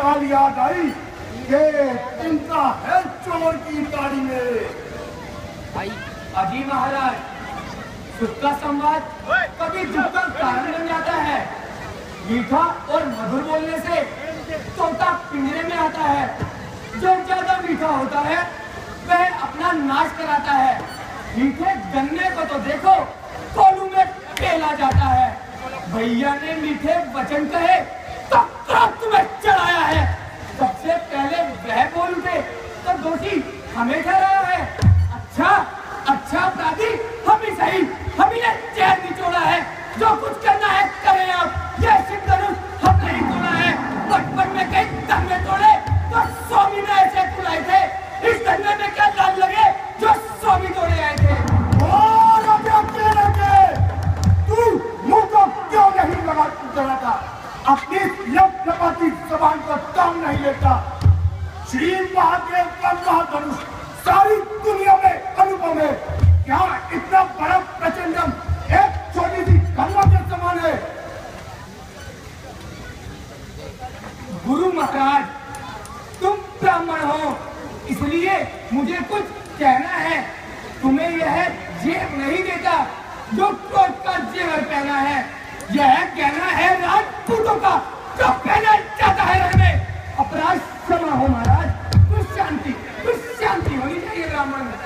चाल याद आई कि चिंता है चोर की गाड़ी में। अजी महाराज, सुख का संवाद कभी दुख का कारण बन जाता है। मीठा और मधुर बोलने से तोता पिंजरे में आता है। जो ज्यादा मीठा होता है वह अपना नाश कराता है। मीठे गन्ने को तो देखो, कोलू में पेला जाता है। भैया ने मीठे वचन कहे तो क्रोध तुम्हें चढ़ाया है। सबसे पहले वह बोल उठे तो दोषी हमें ठहराया है। अच्छा अपराधी हम ही सही, हम ही ने चैन निचोड़ा है। जो कुछ करना है करें आप। ये शिव धनुष हमने ही तोड़ा है। बचपन में कई दंगे तोड़े तो स्वामी ने ऐसे तुलाए थे। इस दंगे में क्या लाल लगे जो स्वामी तोड़े आए थे। और तू मुंह को क्यों नहीं लगाता? अपनी लपलपाती जबान को दम नहीं लेता। श्री महादेव का महाधनुष सारी दुनिया में अनुपम है। क्या इतना बड़ा प्रचंडम एक छोटी सी गंगा के समान है? गुरु महाराज, तुम ब्राह्मण हो, इसलिए मुझे कुछ कहना है। तुम्हें यह जेब नहीं देता जो क्रोध का जेवर पहना है। यह कहना है राजपूतों का जो पहना जाता है रहने। अपराध क्षमा हो महाराज, कुछ शांति होनी चाहिए ब्राह्मण में।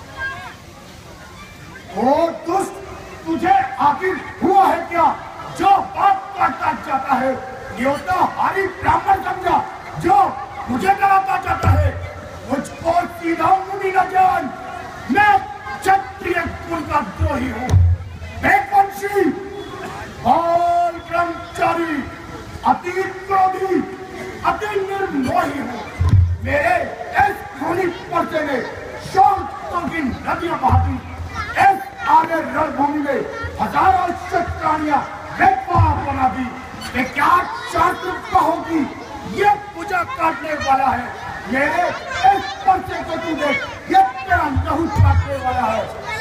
ओ दुष्ट, तुझे आखिर हुआ है क्या जो बात काटता जाता है? देवता हारी ब्राह्मण समझा जो मुझे डराता जाता है। मुझको सीधा मुनि न जान, मैं क्षत्रिय कुल का द्रोही हूँ। बेवंशी, बाल ब्रह्मचारी, अति क्रोधी, अति निर्मोही हूँ। मेरे इस खूनी पर्चे ने शांतों की नदियां बहा दी। इस आगे रणभूमि में हजारों शत्राणियां बेपार बना दी। मैं क्या शास्त्र कहोगी ये पूजा काटने वाला है। मेरे इस पर्चे को तू देख, ये तेरा लहू काटने वाला है।